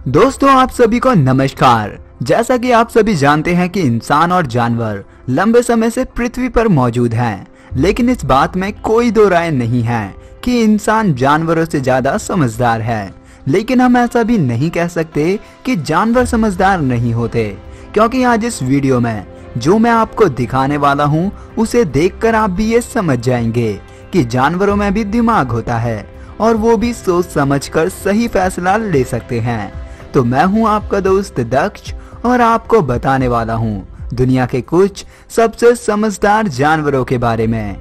दोस्तों आप सभी को नमस्कार। जैसा कि आप सभी जानते हैं कि इंसान और जानवर लंबे समय से पृथ्वी पर मौजूद हैं, लेकिन इस बात में कोई दो राय नहीं है कि इंसान जानवरों से ज्यादा समझदार है। लेकिन हम ऐसा भी नहीं कह सकते कि जानवर समझदार नहीं होते, क्योंकि आज इस वीडियो में जो मैं आपको दिखाने वाला हूँ उसे देखकर आप भी ये समझ जाएंगे कि जानवरों में भी दिमाग होता है और वो भी सोच समझकर सही फैसला ले सकते हैं। तो मैं हूं आपका दोस्त दक्ष और आपको बताने वाला हूं दुनिया के कुछ सबसे समझदार जानवरों के बारे में।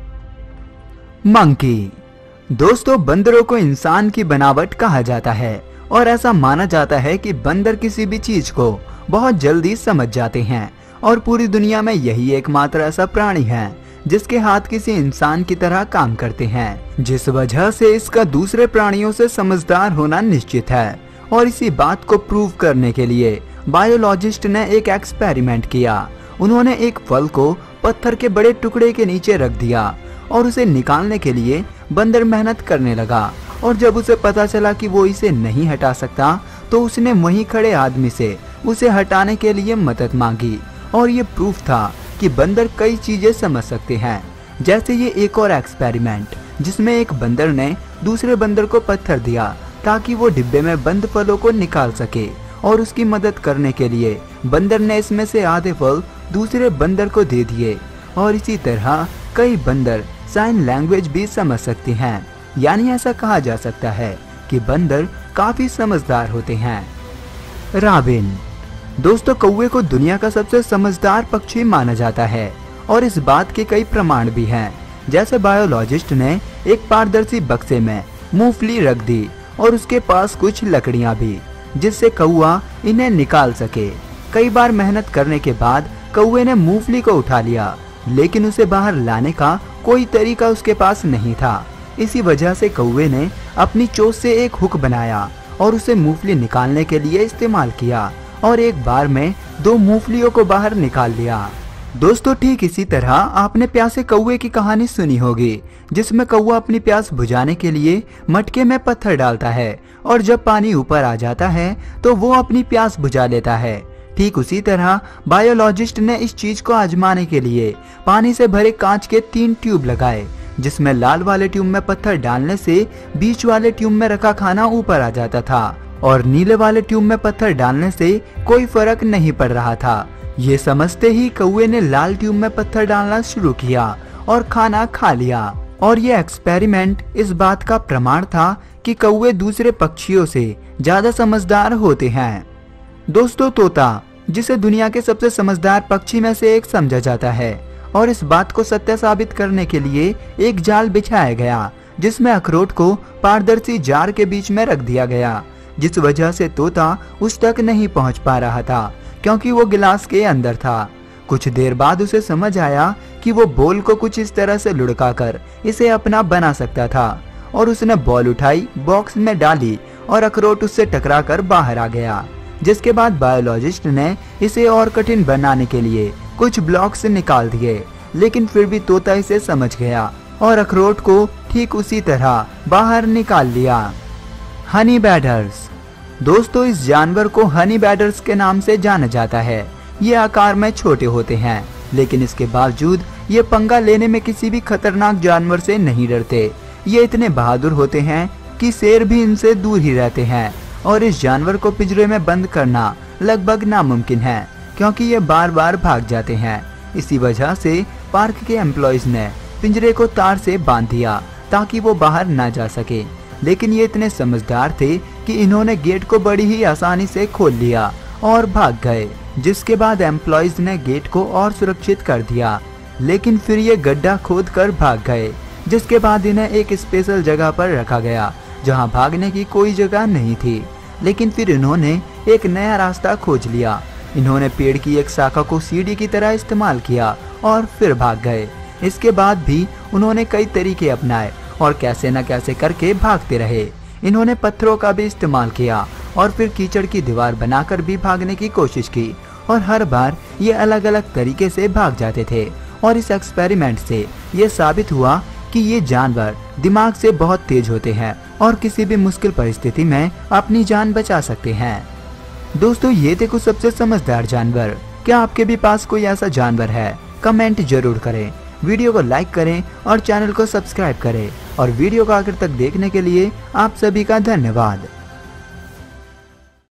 मंकी। दोस्तों, बंदरों को इंसान की बनावट कहा जाता है और ऐसा माना जाता है कि बंदर किसी भी चीज को बहुत जल्दी समझ जाते हैं और पूरी दुनिया में यही एकमात्र ऐसा प्राणी है जिसके हाथ किसी इंसान की तरह काम करते हैं, जिस वजह से इसका दूसरे प्राणियों से समझदार होना निश्चित है। और इसी बात को प्रूव करने के लिए बायोलॉजिस्ट ने एक एक्सपेरिमेंट किया। उन्होंने एक फल को पत्थर के बड़े टुकड़े के नीचे रख दिया और उसे निकालने के लिए बंदर मेहनत करने लगा, और जब उसे पता चला कि वो इसे नहीं हटा सकता तो उसने वहीं खड़े आदमी से उसे हटाने के लिए मदद मांगी। और ये प्रूफ था कि बंदर कई चीजें समझ सकते हैं। जैसे ये एक और एक्सपेरिमेंट जिसमें एक बंदर ने दूसरे बंदर को पत्थर दिया ताकि वो डिब्बे में बंद फलों को निकाल सके, और उसकी मदद करने के लिए बंदर ने इसमें से आधे फल दूसरे बंदर को दे दिए। और इसी तरह कई बंदर साइन लैंग्वेज भी समझ सकते हैं, यानी ऐसा कहा जा सकता है कि बंदर काफी समझदार होते हैं। रॉबिन। दोस्तों, कौवे को दुनिया का सबसे समझदार पक्षी माना जाता है और इस बात के कई प्रमाण भी हैं। जैसे बायोलॉजिस्ट ने एक पारदर्शी बक्से में मूंगफली रख दी और उसके पास कुछ लकड़ियां भी, जिससे कौवा इन्हें निकाल सके। कई बार मेहनत करने के बाद कौवे ने मूंगफली को उठा लिया, लेकिन उसे बाहर लाने का कोई तरीका उसके पास नहीं था। इसी वजह से कौवे ने अपनी चोंच से एक हुक बनाया और उसे मूंगफली निकालने के लिए इस्तेमाल किया, और एक बार में 2 मूंगफलियों को बाहर निकाल लिया। दोस्तों, ठीक इसी तरह आपने प्यासे कौवे की कहानी सुनी होगी, जिसमें कौवा अपनी प्यास बुझाने के लिए मटके में पत्थर डालता है और जब पानी ऊपर आ जाता है तो वो अपनी प्यास बुझा लेता है। ठीक उसी तरह बायोलॉजिस्ट ने इस चीज को आजमाने के लिए पानी से भरे कांच के 3 ट्यूब लगाए, जिसमें लाल वाले ट्यूब में पत्थर डालने से बीच वाले ट्यूब में रखा खाना ऊपर आ जाता था और नीले वाले ट्यूब में पत्थर डालने से कोई फर्क नहीं पड़ रहा था। ये समझते ही कौवे ने लाल ट्यूब में पत्थर डालना शुरू किया और खाना खा लिया। और ये एक्सपेरिमेंट इस बात का प्रमाण था कि कौवे दूसरे पक्षियों से ज्यादा समझदार होते हैं। दोस्तों, तोता, जिसे दुनिया के सबसे समझदार पक्षी में से एक समझा जाता है, और इस बात को सत्य साबित करने के लिए एक जाल बिछाया गया जिसमें अखरोट को पारदर्शी जार के बीच में रख दिया गया, जिस वजह से तोता उस तक नहीं पहुंच पा रहा था क्योंकि वो गिलास के अंदर था। कुछ देर बाद उसे समझ आया कि वो बॉल को कुछ इस तरह से लुढ़काकर इसे अपना बना सकता था, और उसने बॉल उठाई, बॉक्स में डाली और अखरोट उससे टकराकर बाहर आ गया। जिसके बाद बायोलॉजिस्ट ने इसे और कठिन बनाने के लिए कुछ ब्लॉक्स निकाल दिए, लेकिन फिर भी तोता इसे समझ गया और अखरोट को ठीक उसी तरह बाहर निकाल लिया। Honey badgers. दोस्तों, इस जानवर को हनी बैडर्स के नाम से जाना जाता है। ये आकार में छोटे होते हैं, लेकिन इसके बावजूद ये पंगा लेने में किसी भी खतरनाक जानवर से नहीं डरते। ये इतने बहादुर होते हैं कि शेर भी इनसे दूर ही रहते हैं, और इस जानवर को पिंजरे में बंद करना लगभग नामुमकिन है क्योंकि ये बार बार भाग जाते हैं। इसी वजह से पार्क के एम्प्लॉइज ने पिंजरे को तार से बांध दिया ताकि वो बाहर ना जा सके। लेकिन ये इतने समझदार थे कि इन्होंने गेट को बड़ी ही आसानी से खोल लिया और भाग गए। जिसके बाद एम्प्लॉइज ने गेट को और सुरक्षित कर दिया, लेकिन फिर ये गड्ढा खोद कर भाग गए। जिसके बाद इन्हें एक स्पेशल जगह पर रखा गया जहां भागने की कोई जगह नहीं थी। लेकिन फिर इन्होंने एक नया रास्ता खोज लिया। इन्होंने पेड़ की एक शाखा को सीढ़ी की तरह इस्तेमाल किया और फिर भाग गए। इसके बाद भी उन्होंने कई तरीके अपनाए और कैसे न कैसे करके भागते रहे। इन्होंने पत्थरों का भी इस्तेमाल किया और फिर कीचड़ की दीवार बनाकर भी भागने की कोशिश की, और हर बार ये अलग अलग तरीके से भाग जाते थे। और इस एक्सपेरिमेंट से ये साबित हुआ कि ये जानवर दिमाग से बहुत तेज होते हैं और किसी भी मुश्किल परिस्थिति में अपनी जान बचा सकते हैं। दोस्तों ये थे कुछ सबसे समझदार जानवर। क्या आपके भी पास कोई ऐसा जानवर है? कमेंट जरूर करें, वीडियो को लाइक करें और चैनल को सब्सक्राइब करें। और वीडियो को आखिर तक देखने के लिए आप सभी का धन्यवाद।